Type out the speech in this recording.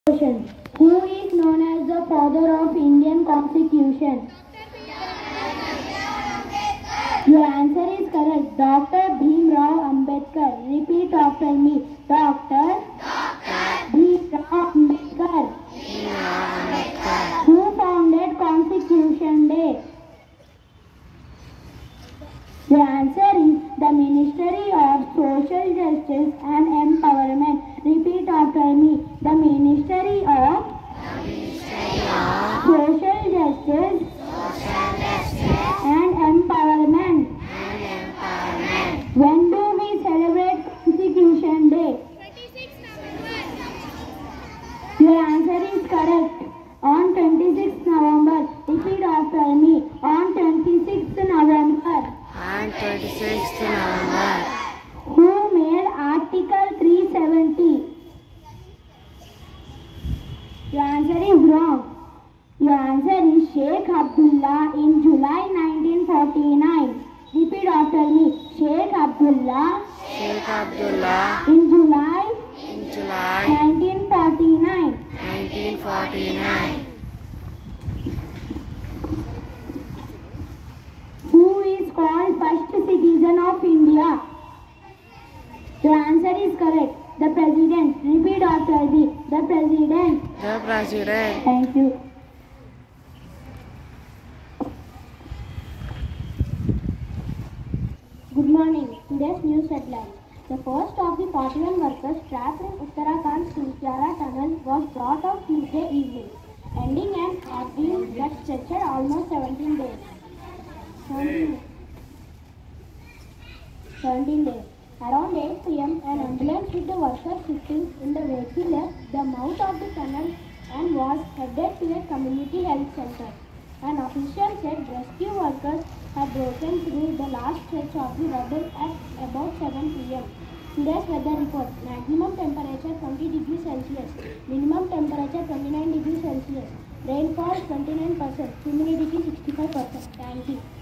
Question. Who is known as the father of Indian Constitution? Your answer is correct. Dr. Bhim Rao Ambedkar. Repeat after me. Dr. Bhim Rao Ambedkar. Who founded Constitution Day? Your answer is the Ministry of Social Justice and Empowerment. Repeat after me. The Ministry of Social Justice and Empowerment. When do we celebrate Constitution Day? 26 November. Your answer is correct. On 26th November. Repeat after me. On 26th November. On 26th November. Who made Article 370? Your answer is wrong. Your answer is Sheikh Abdullah in July 1949. Repeat after me. Sheikh Abdullah Sheikh Abdullah in July in July 1949. 1949. Who is called first citizen of India? Your answer is correct. The President. Repeat after me. The President. The President. Thank you. Good morning. Today's news headlines. The first of the 41 workers trapped in Uttarakhand's Sultiara tunnel was brought out Tuesday evening, ending an ordeal that stretched almost 17 days. 17 days. Around 8 p.m., an ambulance with the workers sitting in the vehicle left the mouth of the tunnel and was headed to a community health center. An official said rescue workers had broken through the last stretch of the rubble at about 7 p.m. Today's weather report. Maximum temperature 20 degrees Celsius. Minimum temperature 29 degrees Celsius. Rainfall 29%. Humidity 65%. Thank you.